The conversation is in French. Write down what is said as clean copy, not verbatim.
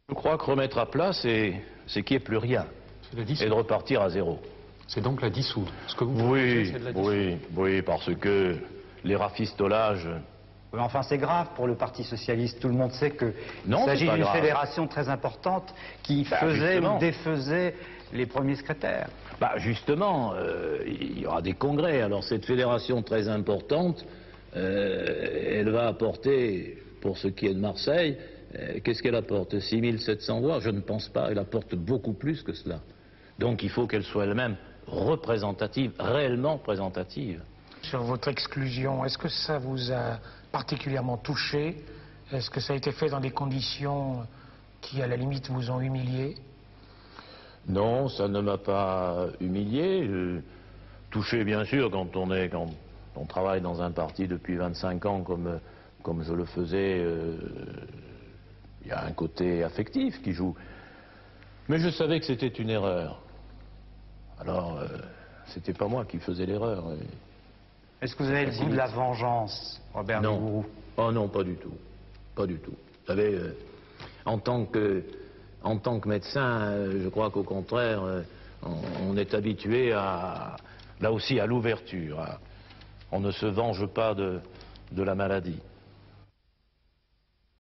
Je crois que remettre à plat, c'est qu'il n'y ait plus rien. Et de repartir à zéro. C'est donc la dissoudre. Ce que vous proposez, c'est de la dissoudre. Oui, parce que les rafistolages... Oui, enfin, c'est grave pour le Parti socialiste. Tout le monde sait qu'il s'agit d'une fédération très importante qui faisait ou défaisait les premiers secrétaires. Justement, il y aura des congrès. Alors cette fédération très importante, elle va apporter, pour ce qui est de Marseille, qu'est-ce qu'elle apporte? 6700 voix? Je ne pense pas. Elle apporte beaucoup plus que cela. Donc il faut qu'elle soit elle-même représentative, réellement représentative. Sur votre exclusion, est-ce que ça vous a particulièrement touché? Est-ce que ça a été fait dans des conditions qui, à la limite, vous ont humilié? Non, ça ne m'a pas humilié. Touché, bien sûr, quand on travaille dans un parti depuis 25 ans comme je le faisais, il y a un côté affectif qui joue. Mais je savais que c'était une erreur. Alors, c'était pas moi qui faisais l'erreur. Est-ce que vous avez le goût de la vengeance, Robert Vigouroux? Oh non, pas du tout. Pas du tout. Vous savez, en tant que médecin, je crois qu'au contraire, on est habitué là aussi à l'ouverture. On ne se venge pas de la maladie.